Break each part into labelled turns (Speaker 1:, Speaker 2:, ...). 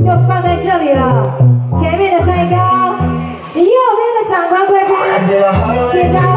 Speaker 1: 就放在这里了。前面的帅哥，你右边的长官贵宾，接招。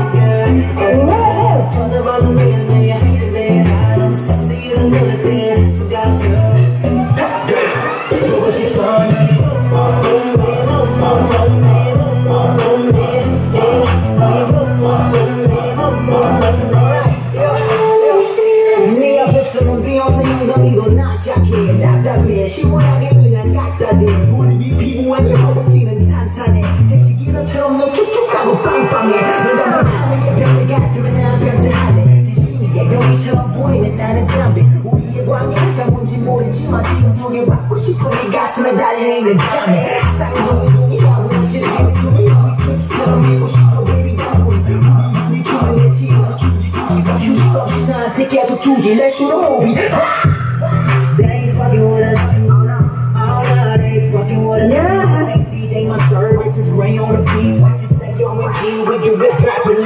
Speaker 2: 처럼 너 쭉쭉하고 빵빵해 널 감상하는 게 변태 같으면 난 변태할래 진심이야 여기처럼 보이는 나는 담배 우리의 광야가 뭔지 모르지만 지금 소개받고 싶어 네 가슴에 달려있는 장애 쌍둥이 동이라고 즐기는 꿈이 끝처럼 밀고 싶어 baby 나무 우리 춤을 내 팀에서 주지 휴식 없이 나한테 계속 주지 Let's shoot a movie They ain't fucking with us Oh no, they ain't fucking with us DJ my service is rain on the beats What you say, yo, and G, we do it properly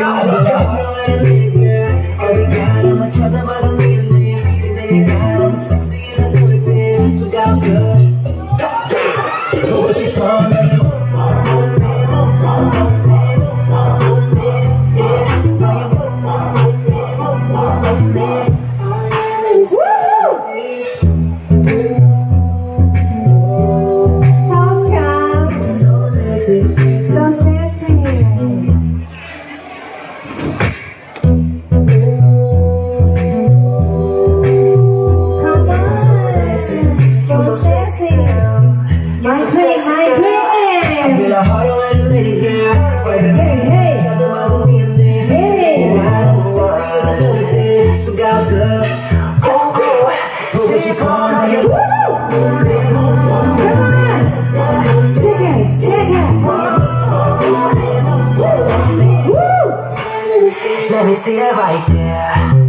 Speaker 2: 어디 가나 쳐다봐서 밀래 근데 내가 너무 섹시해서 노래 수가 없어 보고 싶어 Let me see that right there.